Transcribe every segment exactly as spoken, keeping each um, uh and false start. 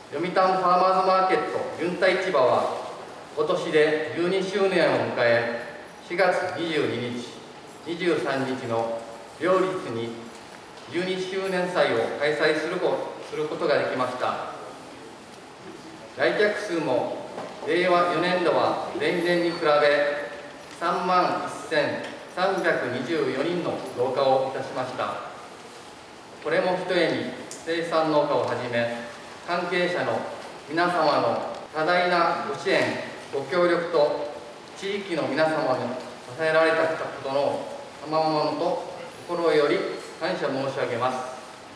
読谷ファーマーズマーケットユンタ市場は今年でじゅうにしゅうねんを迎え、しがつにじゅうににち、にじゅうさんにちの両日にじゅうにしゅうねん祭を開催するこすることができました。来客数もれいわよねんどは前年に比べさんまんせんさんびゃくにじゅうよにんの増加をいたしました。これもひとえに生産農家をはじめ関係者の皆様の多大なご支援、ご協力と地域の皆様に支えられたことの賜物と心より感謝申し上げます。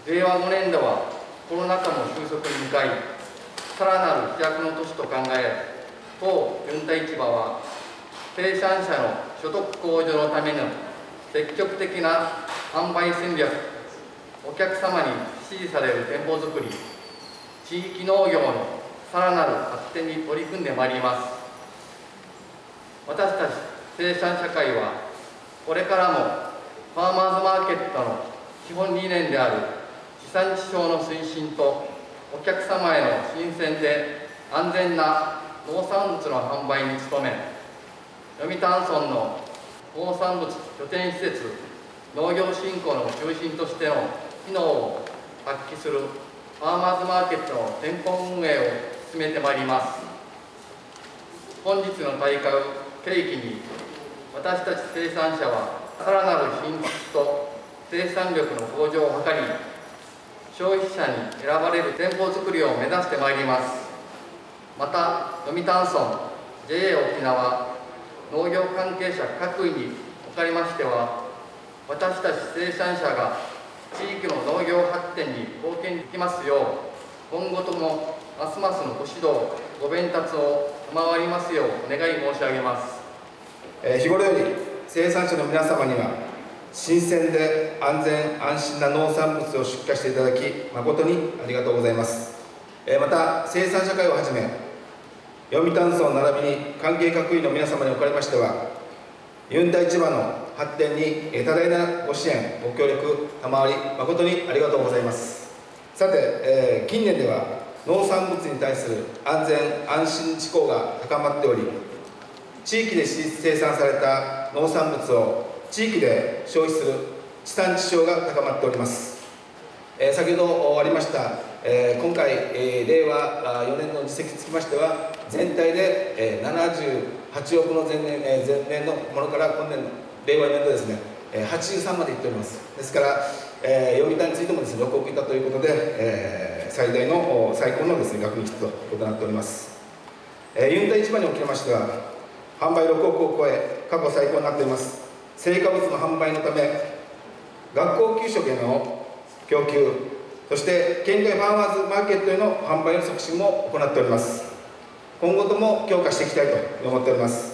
れいわごねんどはコロナ禍も収束に向かい、さらなる飛躍の年と考え、当ユンタ市場は生産者の所得向上のための積極的な販売戦略、お客様に支持される店舗づくり、地域農業のさらなる発展に取り組んでまいります。私たち生産者会はこれからもファーマーズマーケットの基本理念である地産地消の推進とお客様への新鮮で安全な農産物の販売に努め、読谷村の農産物拠点施設、農業振興の中心としての機能を発揮するファーマーズマーケットの店舗運営を進めてまいります。本日の大会を契機に、私たち生産者はさらなる品質と生産力の向上を図り、消費者に選ばれる店舗づくりを目指してまいります。また、読谷村 ジェイエー 沖縄農業関係者各位におかれましては、私たち生産者が地域の農業発展に貢献できますよう、今後ともますますのご指導、ご鞭撻を賜りますようお願い申し上げます。 えー、日頃より生産者の皆様には、新鮮で安全安心な農産物を出荷していただき、誠にありがとうございます。えー、また、生産者会をはじめ、読谷村並びに関係各位の皆様におかれましては、ユンタ市場の発展に多大なご支援、ご協力賜り、誠にありがとうございます。さて、えー、近年では農産物に対する安全安心志向が高まっており、地域で生産された農産物を地域で消費する地産地消が高まっております。えー、先ほどありました、えー、今回、えー、れいわよねんの実績につきましては、全体で、えー、ななじゅうはちおくの前年、えー、前年のものから今年のれいわよねん度ですね、えー、はちじゅうさんまでいっております。ですから、えー、読谷についてもですね、ろくおくいったということで、えー、最大の最高のですね、額にということになっております。えー、ユンタ市場におきましては、販売ろくおくを超え、過去最高になっております。成果物の販売のため、学校給食への供給、そして県外ファーマーズマーケットへの販売の促進も行っております。今後とも強化していきたいと思っております。